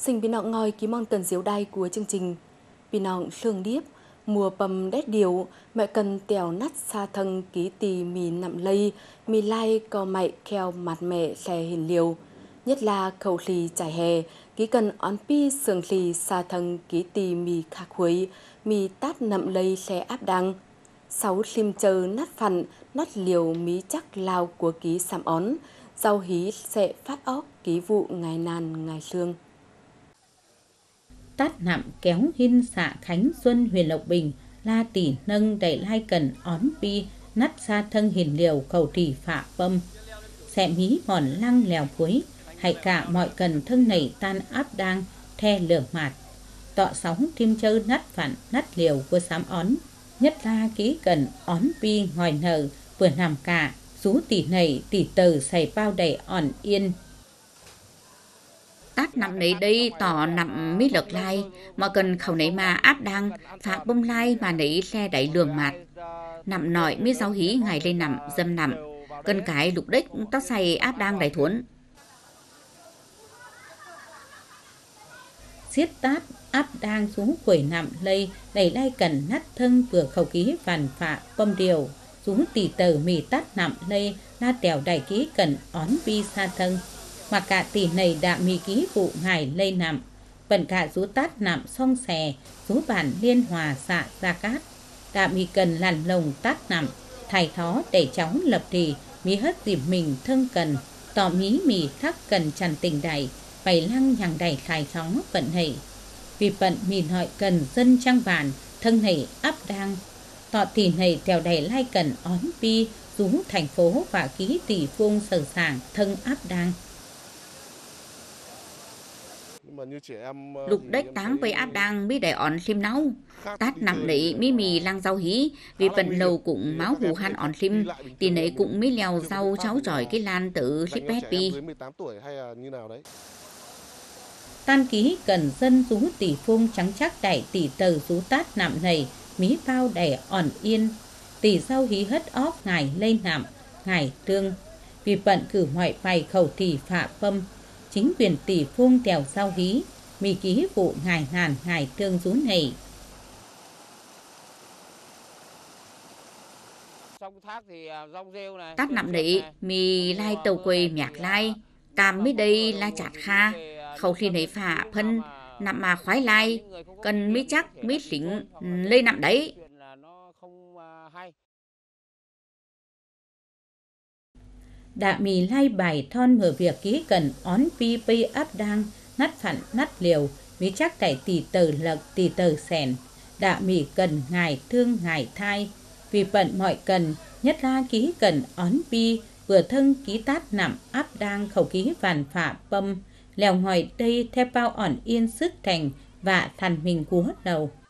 Sinh bị nọng ngòi ký mong tần diếu đai của chương trình. Bị nọng sương điếp, mùa bầm đét điều, mẹ cần tèo nắt xa thân ký tì mì nặm lây, mì lai co mạy kheo mặt mẹ xe hình liều. Nhất là khẩu lì trải hè, ký cần ón pi sườn lì xa thân ký tì mì khạc huấy, mì tát nặm lây xe áp đăng. 6 lim chờ nát phặn, nát liều mí chắc lao của ký xàm ón, rau hí sẽ phát óc ký vụ ngày nàn ngày sương. Tát nặm kéo hin xạ Khánh Xuân huyện Lộc Bình, la tỉ nâng đẩy lai cần ón pi, nát xa thân hiền liều khẩu thủy phạ bâm. Xẹ mí mòn lăng lèo cuối, hãy cả mọi cần thân nảy tan áp đang, the lửa mạt. Tọ sóng tim chơ nát phản nát liều của xám ón, nhất la ký cần ón pi ngòi nở, vừa nằm cả, rú tỉ nảy tỉ tờ xài bao đầy ỏn yên. Tát nằm nấy đây tỏ nằm mít lợt lai, mà cần khẩu nấy mà áp đăng, phá bông lai mà nấy xe đẩy lường mạt. Nằm nọi mít rau hí ngày lên nằm, dâm nằm, cần cái lục đích tóc xay áp đăng đẩy thuốn. Xiết tát áp đang xuống quẩy nằm lây, đẩy lai cần nát thân vừa khẩu ký vàn phạ bông điều, xuống tỉ tờ mì tát nằm lây, la tèo đẩy ký cần ón bi xa thân. Mà cả tỷ này đã mì ký vụ ngài lây nằm, vẫn cả rú tát nằm song xè, rú bản liên hòa xạ ra cát. Đã mì cần làn lồng tát nằm, thải thó để cháu lập thì, mì hất dịp mình thân cần, tỏ mí mì thắc cần chằn tình đẩy, bày lăng nhằng đẩy thải sóng vận hỷ. Vì vận mì nội cần dân trang bản, thân hỷ áp đang, tọ tỷ này tèo đầy lai cần ón pi, rú thành phố và ký tỷ phương sở sảng thân áp đang. Lục đếch táng với áp đang mới để ỏn lim nấu. Tát nằm nấy mí mì lang rau hí, vì phần lầu cũng máu hù han ỏn lim, thì nấy cũng mới leo rau cháu giỏi cái lan tự lip bét bi. Tan ký cần dân rú tỷ phung trắng chắc đẩy tỷ tờ rú tát nằm này, mí bao đẻ ỏn yên, tỷ rau hí hất óc ngài lên nằm, ngài tương. Vì bận cử ngoại bày khẩu tỷ phạ bâm, chính quyền tỷ phung tèo rau hí, mì ký vụ ngài ngàn ngài tương rú này. Tát nằm nấy mì lai tàu quê nhạc lai, cam mới đây la chạt kha, khẩu khi nấy phạ phân, nằm mà khoái lai, cần mới chắc mới xính lên nằm đấy. Đạ mì lai bài thon mở việc ký cần ón pi pi áp đang, nát phản nát liều, vì chắc đẩy tỷ tờ lật tỷ tờ sèn. Đạ mì cần ngài thương ngài thai, vì bận mọi cần, nhất la ký cần ón pi, vừa thân ký tát nằm áp đang khẩu ký vàn phạ bâm, lèo ngoài đây theo bao ỏn yên sức thành và thành mình cúa đầu.